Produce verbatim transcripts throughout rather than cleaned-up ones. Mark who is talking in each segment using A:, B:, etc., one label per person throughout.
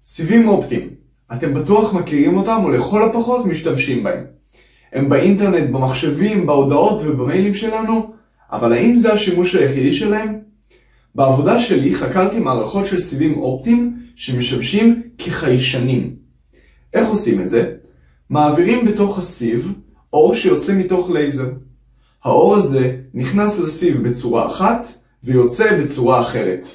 A: סיבים אופטיים. אתם בטוח מכירים אותם או לכל הפחות משתמשים בהם. הם באינטרנט, במחשבים, בהודעות ובמיילים שלנו, אבל האם זה השימוש היחידי שלהם? בעבודה שלי חקרתי מערכות של סיבים אופטיים שמשמשים כחיישנים. איך עושים את זה? מעבירים בתוך הסיב אור שיוצא מתוך לייזר. האור הזה נכנס לסיב בצורה אחת ויוצא בצורה אחרת.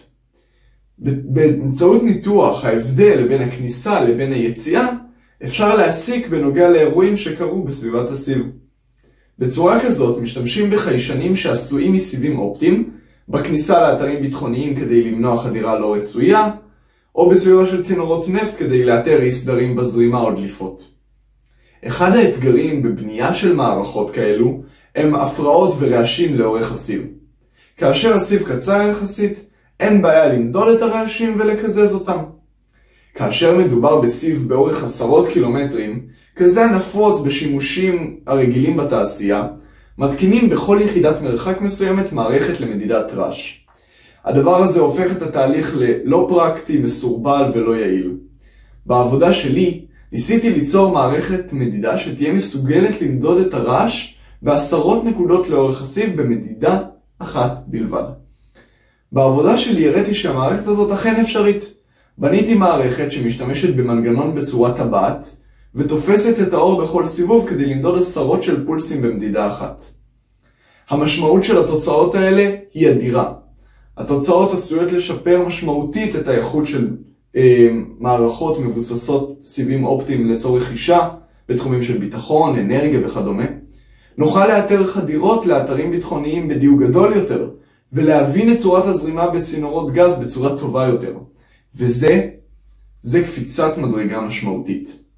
A: באמצעות ניתוח ההבדל בין הכניסה לבין היציאה, אפשר להסיק בנוגע לאירועים שקרו בסביבת הסיב. בצורה כזאת משתמשים בחיישנים שעשויים מסיבים אופטיים, בכניסה לאתרים ביטחוניים כדי למנוע חדירה לא רצויה, או בסביבה של צינורות נפט כדי לאתר אי סדרים בזרימה או דליפות. אחד האתגרים בבנייה של מערכות כאלו הם הפרעות ורעשים לאורך הסיב. כאשר הסיב קצר יחסית, אין בעיה למדוד את הרעשים ולקזז אותם. כאשר מדובר בסיב באורך עשרות קילומטרים, כזה נפוץ בשימושים הרגילים בתעשייה, מתקינים בכל יחידת מרחק מסוימת מערכת למדידת רעש. הדבר הזה הופך את התהליך ללא פרקטי, מסורבל ולא יעיל. בעבודה שלי ניסיתי ליצור מערכת מדידה שתהיה מסוגלת למדוד את הרעש בעשרות נקודות לאורך הסיב במדידה אחת בלבד. בעבודה שלי הראיתי שהמערכת הזאת אכן אפשרית. בניתי מערכת שמשתמשת במנגנון בצורת טבעת ותופסת את האור בכל סיבוב כדי למדוד עשרות של פולסים במדידה אחת. המשמעות של התוצאות האלה היא אדירה. התוצאות עשויות לשפר משמעותית את האיכות של אה, מערכות מבוססות סיבים אופטיים לצורך אישה בתחומים של ביטחון, אנרגיה וכדומה. נוכל לאתר חדירות לאתרים ביטחוניים בדיוק גדול יותר ולהבין את צורת הזרימה בצינורות גז בצורה טובה יותר. וזה, זה קפיצת מדרגה משמעותית.